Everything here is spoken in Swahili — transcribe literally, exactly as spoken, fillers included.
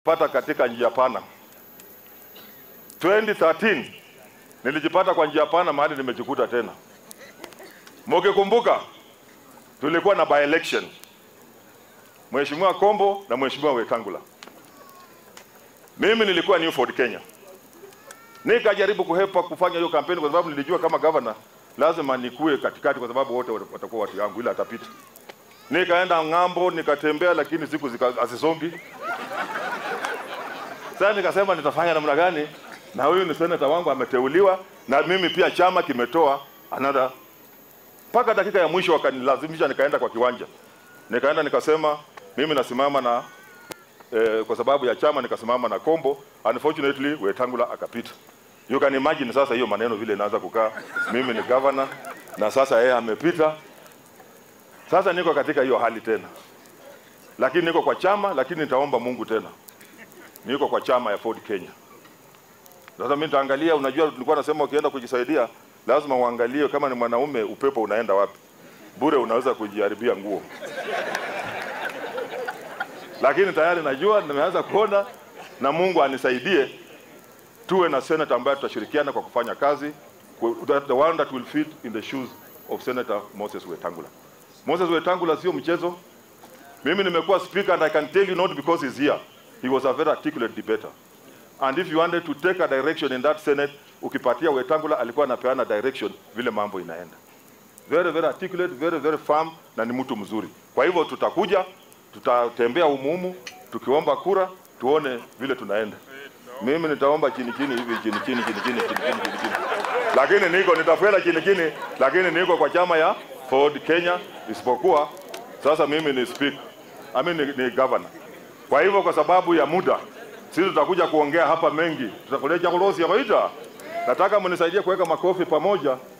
nilijipata katika njia pana. twenty thirteen nilijipata kwa njia pana mahali nimejikuta tena. Mkikumbuka tulikuwa na by election. Mheshimiwa Kombo na Mheshimiwa Wetangula. Mimi nilikuwa New Ford Kenya. Nikajaribu kuhepa kufanya hiyo kampeni kwa sababu nilijua kama governor lazima nikue katikati kwa sababu wote watakuwa watu yangu ila atapita. Nikaenda ngambo nikatembea lakini siku zikazisongi. Sasa nikasema nitafanya namna gani? Na huyu ni senator wangu ameteuliwa na mimi pia chama kimetoa another. Paka dakika ya mwisho wakanilazimisha nikaenda kwa kiwanja. Nikaenda nikasema mimi nasimama na eh, kwa sababu ya chama nikasimama na Kombo. Unfortunately Wetangula akapita. You can imagine sasa hiyo maneno vile inaanza kukaa. Mimi ni governor na sasa yeye amepita. Sasa niko katika hiyo hali tena. Lakini niko kwa chama lakini nitaomba Mungu tena. Niko kwa chama ya Ford Kenya. Sasa mimi nitaangalia, unajua tulikuwa nasema ukienda kujisaidia lazima uangalie kama ni mwanaume upepo unaenda wapi. Bure unaweza kujiharibia nguo. Lakini tayari najua nimeanza kuona na Mungu anisaidie tuwe na senator ambaye tutashirikiana kwa kufanya kazi, the one that will fit in the shoes of Senator Moses Wetangula. Moses Wetangula sio mchezo. Mimi nimekuwa speaker and I can tell you not because he's here. He was a very articulate debater. And if you wanted to take a direction in that Senate, ukipatia Wetangula alikuwa anapeana direction vile mambo inaenda. Very very articulate, very very firm na ni mtu mzuri. Kwa hivyo tutakuja, tutatembea umumu, tukiomba kura, tuone vile tunaenda. Mimi nitaomba chini chini hivi chini chini chini chini chini chini chini. Lakini niko nitafuela chini chini, lakini niko kwa chama ya Ford Kenya isipokuwa sasa mimi ni speaker. I mean ni, ni governor. Kwa hivyo kwa sababu ya muda sisi tutakuja kuongea hapa mengi. Tutakuletea kulosi ya maisha. Nataka mnisaidie kuweka makofi pamoja